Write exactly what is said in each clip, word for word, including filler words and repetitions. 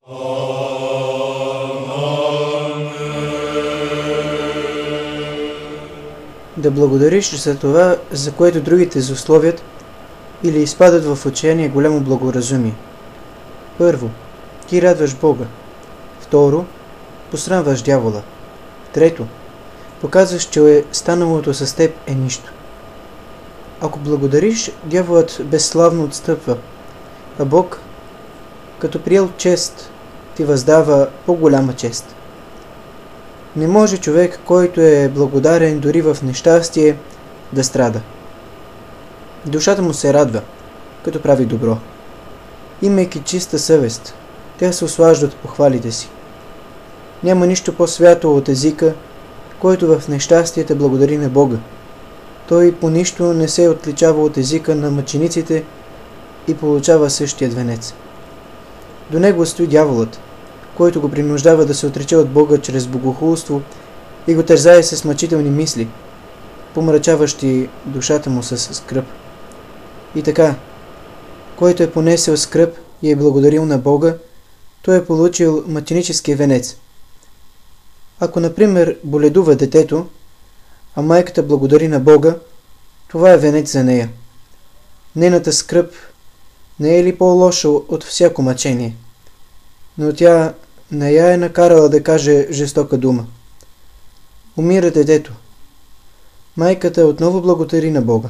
Да благодариш за това, за което другите злословят или изпадат в отчаяние, голямо благоразумие. Първо, ти радваш Бога. Второ, посрамваш дявола. Трето, показваш, че е станалото с теб е нищо. Ако благодариш, дяволът безславно отстъпва, а Бог, като приел чест, ти въздава по-голяма чест. Не може човек, който е благодарен дори в нещастие, да страда. Душата му се радва, като прави добро. Имайки чиста съвест, тя се услажда от похвалите си. Няма нищо по-свято от езика, който в нещастията благодари на Бога. Той по нищо не се отличава от езика на мъчениците и получава същия венец. До него стои дяволът, който го принуждава да се отрече от Бога чрез богохулство и го тързае с мъчителни мисли, помрачаващи душата му с скръб. И така, който е понесел скръб и е благодарил на Бога, той е получил мъченическия венец. Ако, например, боледува детето, а майката благодари на Бога, това е венец за нея. Нейната скръб не е ли по-лоша от всяко мъчение? Но тя не я е накарала да каже жестока дума. Умира детето. Майката отново благодари на Бога.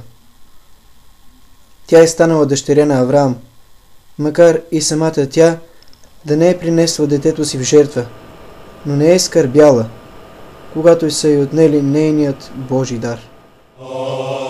Тя е станала дъщеря на Авраам, макар и самата тя да не е принесла детето си в жертва, но не е скърбяла, когато са й отнели нейният Божий дар.